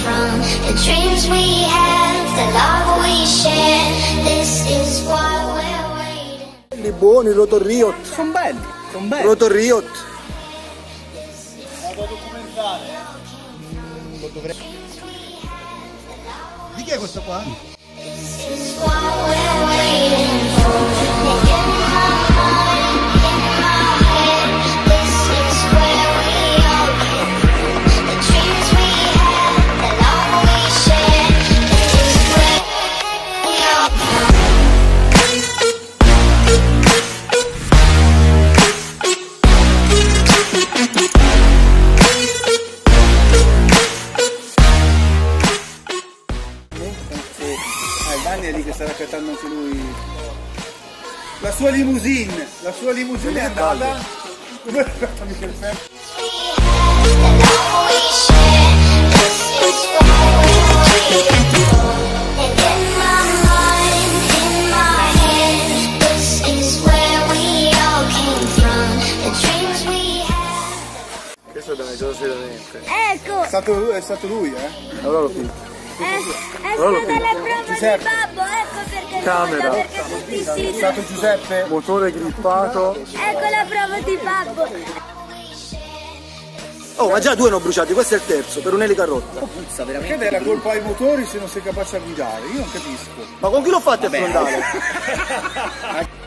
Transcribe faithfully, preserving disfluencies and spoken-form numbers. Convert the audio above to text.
from, the dreams we have, the love we share. This is why we're waiting. Belli buoni, Rotorriot. Sono belli, sono belli. Rotorriot. Vado a documentare. Mm, lo dovrei... Di chi è questo qua? This is why we're waiting for. In my mind, in my head, this is where we all came from. The dreams we have, the love we share. This is where we all come. Danni è lì che sta raccattando anche lui la sua limousine, la sua limousine è andata come ha fatto Michel Ferro. Questo è da mettere seriamente. Ecco! È stato, è stato lui, eh? Allora lo picchio. È, è Allora, stata la prova Giuseppe. di babbo, ecco perché Camera. perché tutti È si... stato Giuseppe. Motore grippato. Ecco la prova di babbo. Oh, ma già due hanno bruciati, questo è il terzo, per un'elica rotta. Puzza veramente. Perché dai la colpa ai motori se non sei capace a guidare? Io non capisco. Ma con chi l'ho fatto a frontale?